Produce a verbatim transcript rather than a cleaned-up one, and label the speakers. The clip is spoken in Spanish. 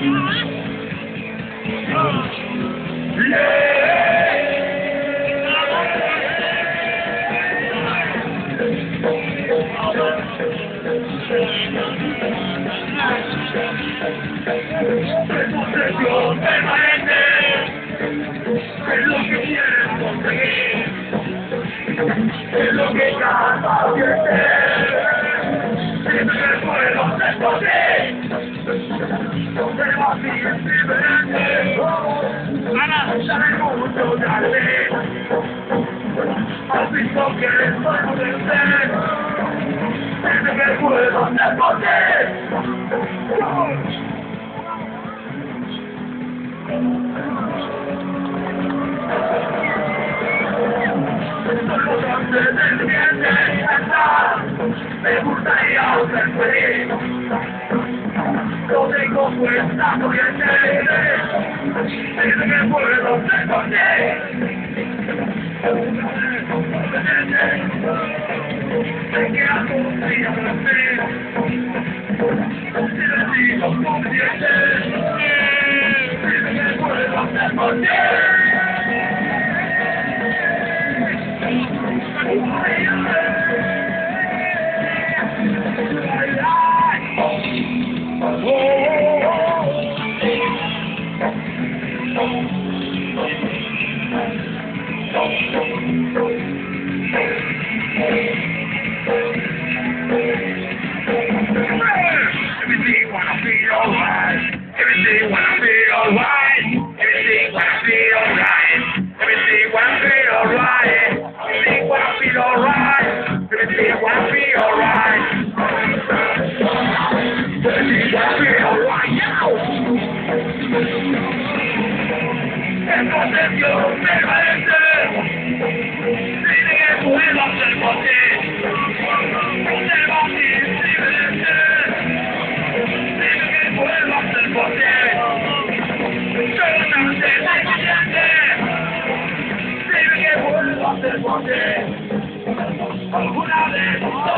Speaker 1: Posesión permanente es lo que quieres conseguir, es lo que cada siente, siempre que puedo ser por ti, pero así es diferente, ya hay mucho tarde, has visto que estoy de ser, siempre que puedo ser por ti. Solo antes del viernes estar, me gustaría ser feliz. No tengo fuerza corriente, desde que puedo ser por ti. Sé que algún día me sé, si le digo convierte, desde que puedo ser por ti. Everything wanna feel alright. Everything wanna feel alright. Everything wanna feel alright. Everything wanna feel alright. Everything wanna feel alright. Everything wanna feel alright. Everything wanna feel alright now. Entonces yo me parece, dime que puedo hacer por ti. Observa mi diferente, dime que puedo hacer por ti. Solo no te soy consciente, dime que puedo hacer por ti. Alguna vez